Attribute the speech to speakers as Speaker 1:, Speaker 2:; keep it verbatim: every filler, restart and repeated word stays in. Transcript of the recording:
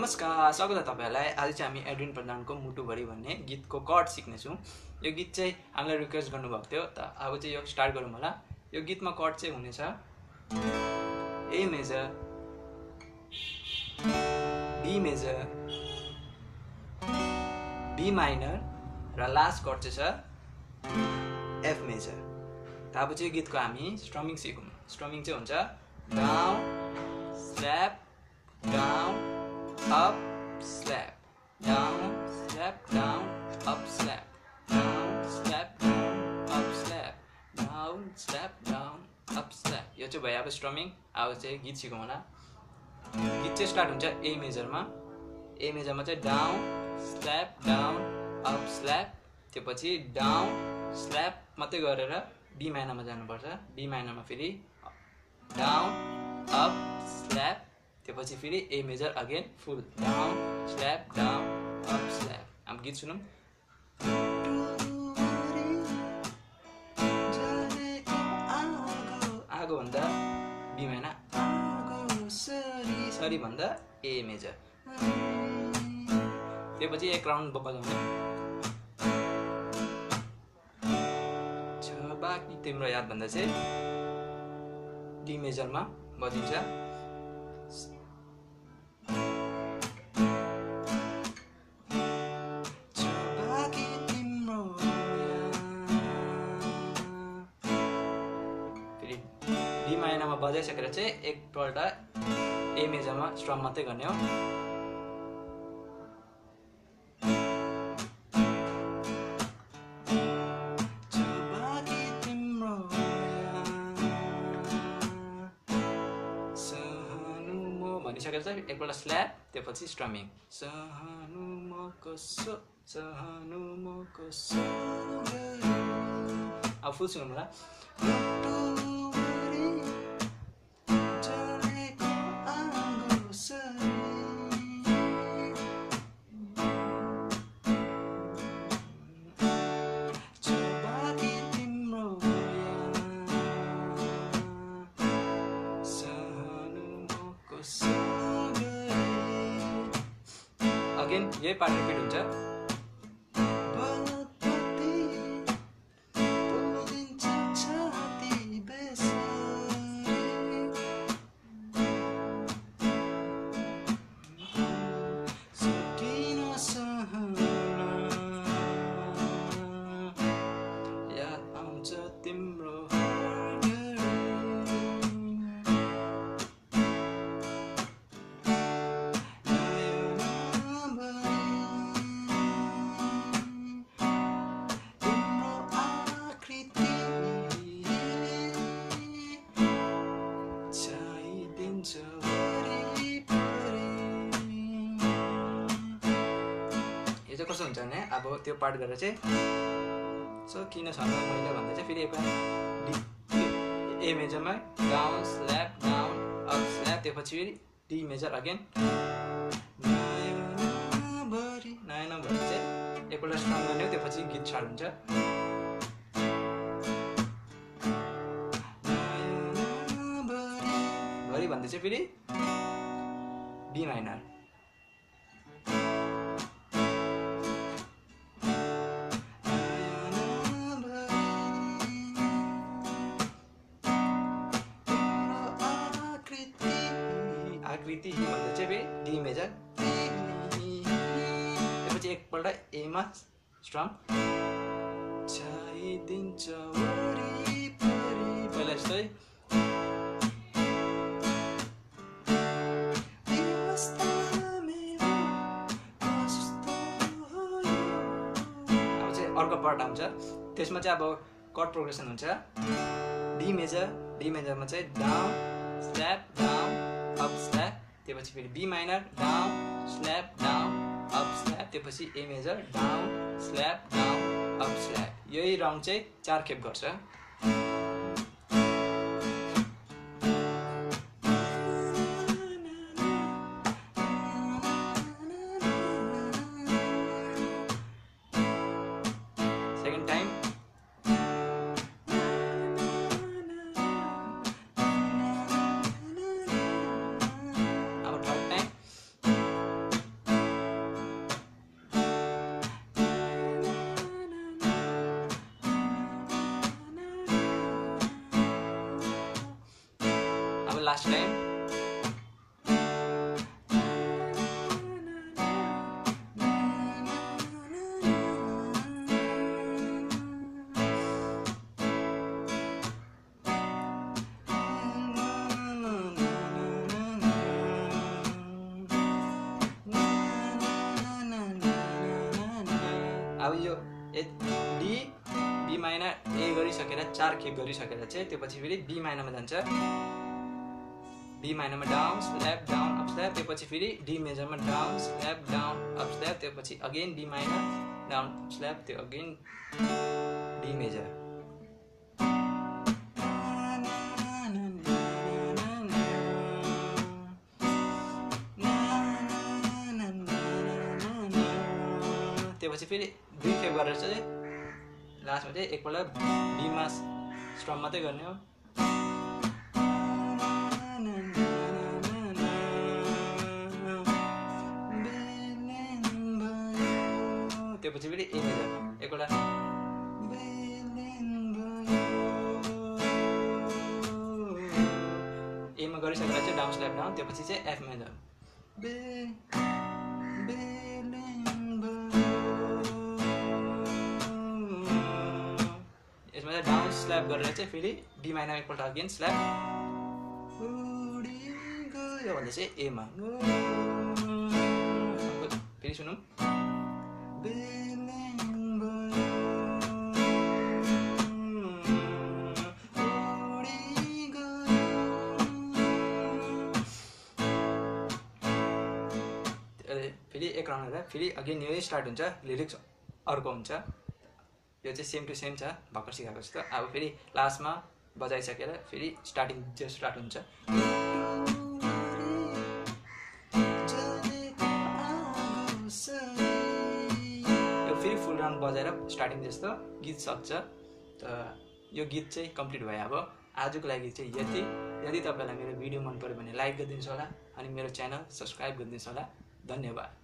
Speaker 1: नमस्कार, स्वागत छ तपाईहरुलाई। आज चाहिँ हामी एड्विन प्रधानको मुटुभरि भन्ने गीतको कर्ड सिक्ने छौं। यो गीत चाहिँ हामीलाई रिक्वेस्ट गर्नुभएको थियो त अब चाहिँ यो स्टार्ट गरौँ होला। यो गीतमा कर्ड चाहिँ हुनेछ A major, B major, B minor र लास्ट कर्ड चाहिँ छ एफ मेजर। त अब चाहिँ यो गीतको हामी स्ट्रमिङ सिकौं। स्ट्रमिङ चाहिँ हुन्छ down slap down up slap down slap down up slap down slap down up slap down slap down up slap। यो चाहिँ भयो अब स्ट्रमिङ। अब चाहिँ गीत सिकौँ होला। गीत चाहिँ स्टार्ट हुन्छ ए मेजरमा। ए मेजरमा चाहिँ down slap down up slap, त्यसपछि डाउन स्ल्याप मात्रै गरेर बी माइनरमा जानुपर्छ। बी माइनरमा फेरि डाउन अप स्ल्याप, त्यसपछि फेरि A major again full down slap down up slap. अब गीत सुनौँ। आगो भन्दा बी माइनर, सरी भन्दा ए मेजर, त्यसपछि एक राउन्ड बजाउने छ बाँकी तिम्रो याद भन्दा चाहिँ डी मेजरमा बजिन्छ। डी माइनरमा बजाइसकेर चाहिँ एकपल्ट ए मेजरमा स्ट्रम मात्रै गर्ने हो। भनिसकेर चाहिँ एकपल्ट स्ल्याप, त्यसपछि स्ट्रमिङ सहनु म कसो सहनु म कसो। अब फुल सुनौँ होला। अगेन यही पार्ट रिपिट हुन्छ। याद आउँछ तिम्रो यो चाहिँ कस्तो हुन्छ भने अब त्यो पार्ट गरेर चाहिँ सो किन छ मैले भन्दा चाहिँ फेरि डी ए मेजरमा down slap down up slap, त्यसपछि फेरि डी मेजर अगेन नयाँ नम्बर चाहिँ एकपल्ट स्ट्रङ गर्ने हो। त्यसपछि गीत स्टार्ट हुन्छ। भरि भन्दै चाहिँ फेरि बी माइनर, आकृति भन्दा चाहिँ फेरि डी मेजर, त्यसपछि एकपल्ट एमा स्ट्रम छाइदिन्छ वरिपरि पहिला जस्तै। अब चाहिँ अर्को पार्ट आउँछ। त्यसमा चाहिँ अब कर्ड प्रोग्रेसन हुन्छ। डी मेजर, डी मेजरमा चाहिँ down slap down up slap, त्यसपछि फेरि B minor down slap down up slap, त्यसपछि A major down slap down up slap. यही राउन्ड चाहिँ चार खेप गर्छ। सेकेन्ड टाइम अब थर्ड टाइम लास्ट टाइम अब यो डी बी माइनर ए गरिसकेर चार खेप गरिसकेर चाहिँ त्यो पछि फेरि बी माइनरमा जान्छ बी माइनरमा down slap down up slap त्यो पछि फेरि डी मेजरमा down slap down up slap त्यो पछि again D minor down slap त्यो अगेन डी मेजर त्यो पछि फेरि दुई खेप गरेर चाहिँ लास्टमा चाहिँ एकपल्ट बीमा स्ट्रम मात्रै गर्ने हो त्यो पछि फेरि ए मेजर एकपल्ट एमा गरिसकेर चाहिँ डाउन स्ल्याप डाउन त्यो पछि चाहिँ एफ मेजर डाउन स्ल्याप गरेर चाहिँ फेरि डी माइनर एकपल्ट अगेन स्ल्याप यो भन्दा चाहिँ एमा फेरि सुनौँ फेरि एक राउन्ड गरेर फेरि अगेन यही स्टार्ट हुन्छ लिरिक्स अर्को हुन्छ यो चाहिँ सेम टु सेम छ भर्खर सिकाएको जस्तो अब फेरि लास्टमा बजाइसकेर फेरि स्टार्टिङ जो स्टार्ट हुन्छ यो फेरि फुल राउन्ड बजाएर स्टार्टिङ जस्तो गीत सक्छ त यो गीत चाहिँ कम्प्लिट भयो। अब आजको लागि चाहिँ यति। यदि तपाईँलाई मेरो भिडियो मन पर्यो भने लाइक गरिदिनुहोस् होला अनि मेरो च्यानल सब्सक्राइब गरिदिनुहोस् होला। धन्यवाद।